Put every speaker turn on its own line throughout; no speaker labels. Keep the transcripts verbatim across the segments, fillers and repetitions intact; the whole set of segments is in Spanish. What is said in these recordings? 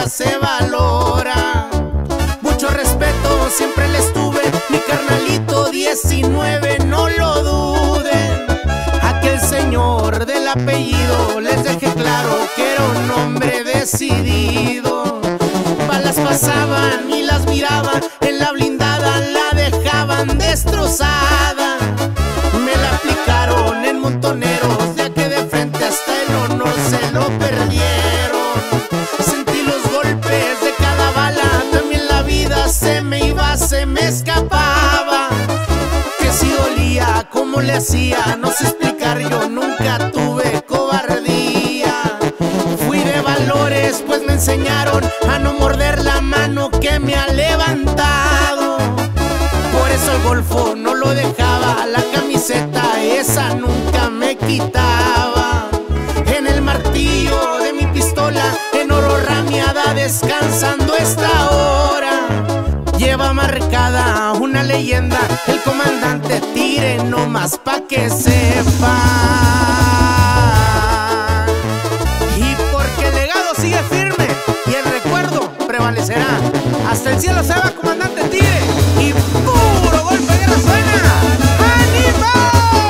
vida se valora. Mucho respeto siempre les tuve, mi carnalito diecinueve, no lo duden. Aquel señor del apellido, les dejé claro que era un hombre decidido. Balas pasaban y las miraban, en la blindada la dejaban destrozada. Me la aplicaron en montoneros, ya que de frente hasta el honor se lo perdieron. Sentí los golpes de cada bala, también la vida se me iba, se me escapaba. Que si dolía, cómo le hacía, no sé explicar, yo nunca tuve cobardía. Fui de valores, pues me enseñaron a no morder la mano que me ha levantado. Por eso el golfo no lo dejaba, la camiseta esa nunca me quitaba. En el martillo de mi pistola, en oro rameada, descansando esta hora. Lleva marcada una leyenda, el comandante Tigre, no más pa' que sepa. Y porque el legado sigue firme y el recuerdo prevalecerá, hasta el cielo se va, comandante Tigre, y puro golpe de guerra suena. ¡Ánimo!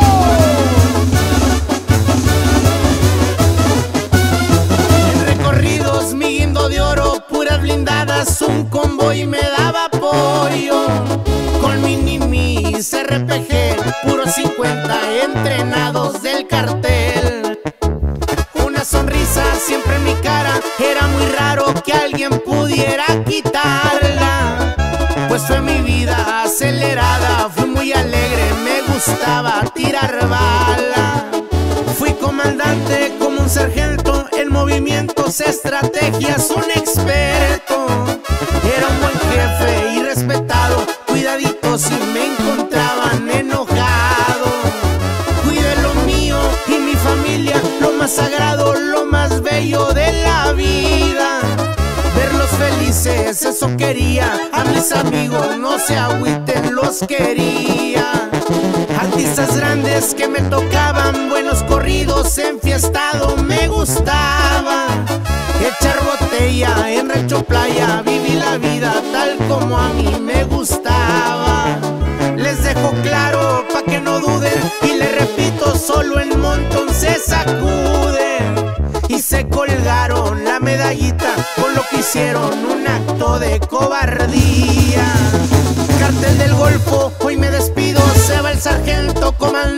En recorridos mi guindo de oro, puras blindadas, un convoy me daba apoyo. Con mini mis R P G, puros cincuenta entrenados del cartel. Una sonrisa siempre en mi cara, era muy raro que alguien pudiera quitarla. Pues fue mi vida acelerada, fui muy alegre, me gustaba tirar bala. Fui comandante como un sargento, en movimientos, estrategias, un experto. Era un buen jefe y respetado, cuidadito si me encontraban enojado. Cuidé lo mío y mi familia, lo más sagrado, lo más bello de la vida. Verlos felices, eso quería, a mis amigos no se agüiten, los quería. Artistas grandes que me tocaban, buenos corridos, enfiestado me gustaba. Echar botella en Rancho Playa, viví la vida tal como a mí me gustaba. Les dejo claro pa' que no duden, y les repito, solo en montón se sacuden. Y se colgaron la medallita con lo que hicieron, un acto de cobardía. Cartel del Golfo, hoy me despido, se va el sargento comandante.